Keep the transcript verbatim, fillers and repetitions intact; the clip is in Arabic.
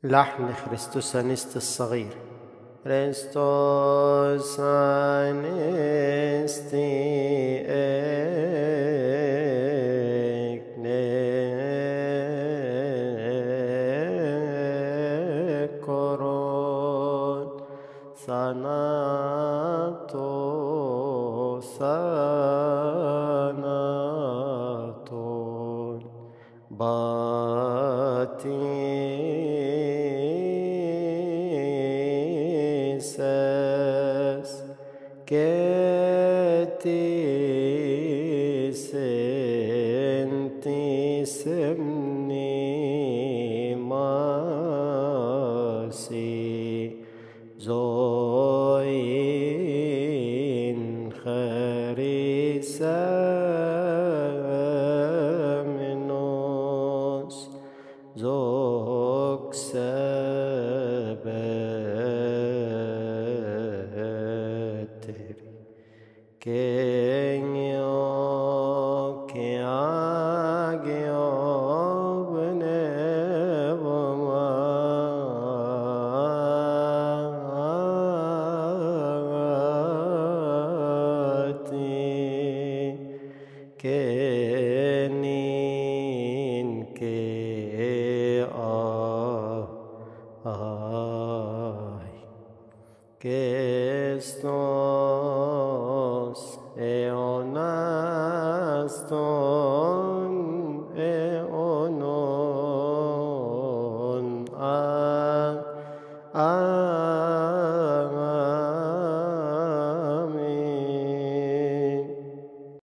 لحن خريستوس أنست الصغير. خريستوس أنستي كورون ساناتو ساناتون baptises ketis entis mnimasi zoin charisamenos zox sebeteri kenyo kiagyo bnevamati kenin ke ai Christos eonaston